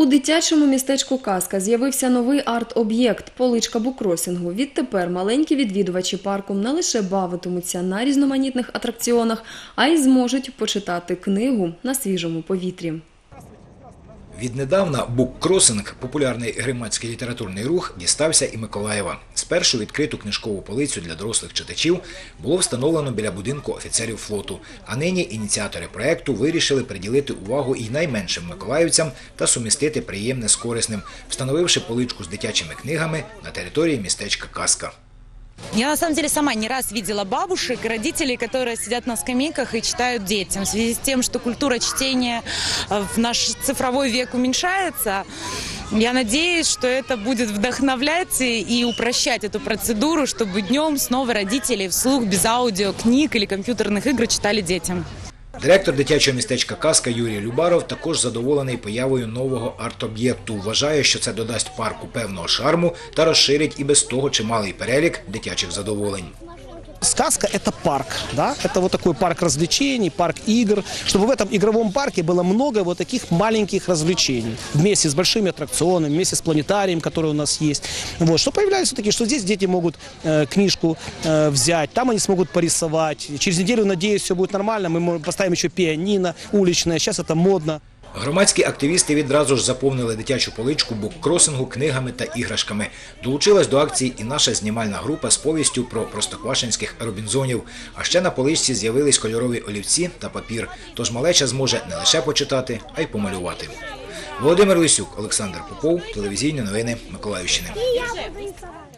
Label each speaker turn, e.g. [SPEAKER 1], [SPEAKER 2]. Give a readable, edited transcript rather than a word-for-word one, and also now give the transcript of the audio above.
[SPEAKER 1] У дитячому містечку «Казка» з'явився новий арт-об'єкт – поличка буккросінгу. Відтепер маленькі відвідувачі парку не лише бавитимуться на різноманітних атракціонах, а й зможуть почитати книгу на свіжому повітрі.
[SPEAKER 2] Віднедавна буккросинг – популярний громадський літературний рух, дістався і Миколаєва. Спершу відкриту книжкову полицю для дорослих читачів було встановлено біля будинку офіцерів флоту. А нині ініціатори проєкту вирішили приділити увагу і найменшим миколаївцям та сумістити приємне з корисним, встановивши поличку з дитячими книгами на території містечка «Казка».
[SPEAKER 3] Я на самом деле сама не раз видела бабушек и родителей, которые сидят на скамейках и читают детям. В связи с тем, что культура чтения в наш цифровой век уменьшается, я надеюсь, что это будет вдохновлять и упрощать эту процедуру, чтобы днем снова родители вслух без аудиокниг или компьютерных игр читали детям.
[SPEAKER 2] Директор дитячого містечка «Казка» Юрій Любаров також задоволений появою нового арт-об'єкту. Вважає, що це додасть парку певного шарму та розширить і без того чималий перелік дитячих задоволень.
[SPEAKER 4] «Сказка» – это парк, да? Это вот такой парк развлечений, парк игр, чтобы в этом игровом парке было много вот таких маленьких развлечений. Вместе с большими аттракционами, вместе с планетарием, который у нас есть. Вот, что появляются такие, что здесь дети могут книжку взять, там они смогут порисовать. Через неделю, надеюсь, все будет нормально, мы поставим еще пианино уличное, сейчас это модно.
[SPEAKER 2] Громадські активісти відразу ж заповнили дитячу поличку буккросингу книгами та іграшками. Долучилась до акції і наша знімальна група з повістю про простоквашинських робінзонів. А ще на поличці з'явились кольорові олівці та папір. Тож малеча зможе не лише почитати, а й помалювати. Володимир Лисюк, Олександр Попов, телевізійні новини Миколаївщини.